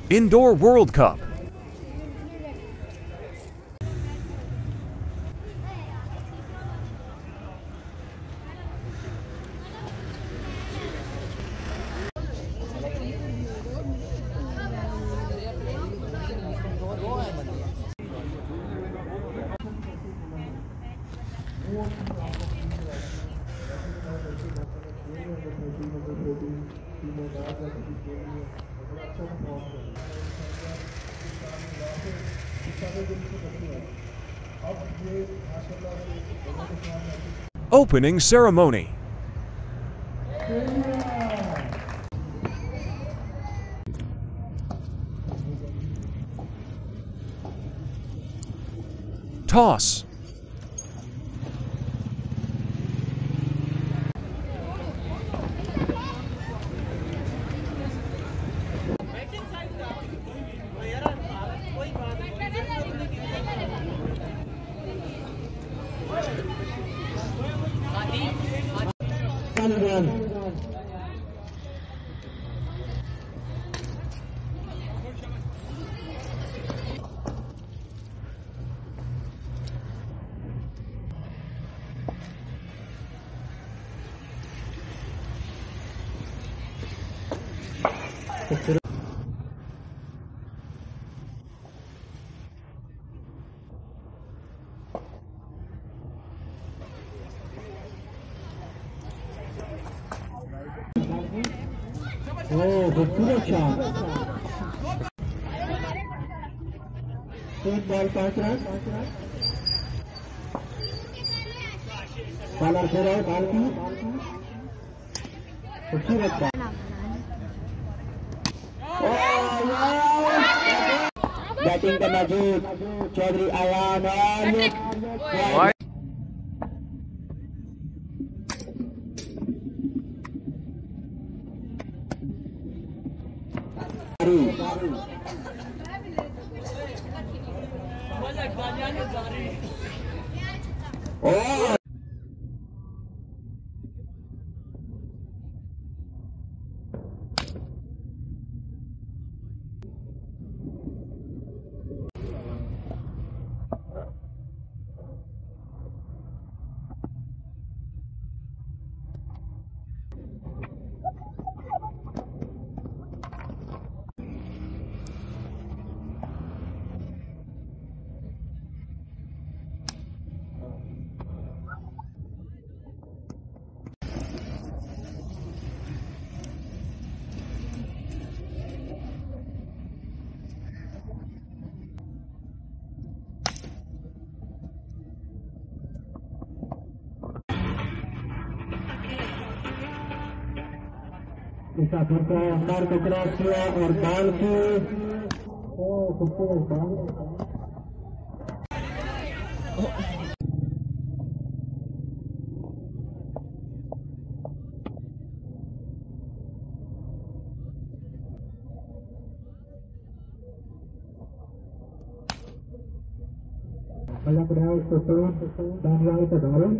Indoor World Cup. Opening ceremony. Toss. Oh, खूबसूरत shot. एक ball 5 run. Bowler पे रहे बॉल की खूबसूरत शॉट। बैटिंग करना मौजूद चौधरी आयान और मुसाफिर को अंदर को क्रॉस किया और बॉल की खूबसूरत बॉल। लग रहा है उसको डाल का धारण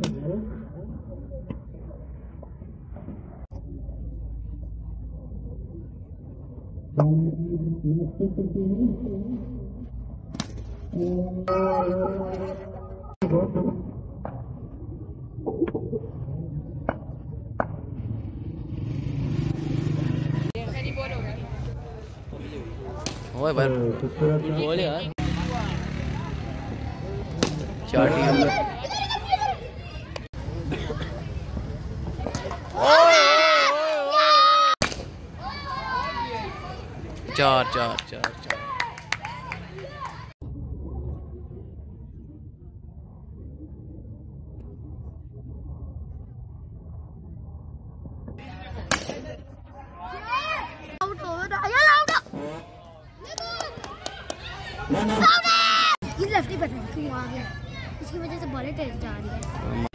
ओए बोल यार चार टीम चार चार चार चार ये लेफ्टी बैठा क्यों आ गया, इसकी वजह से बॉलें तेज जा रही है।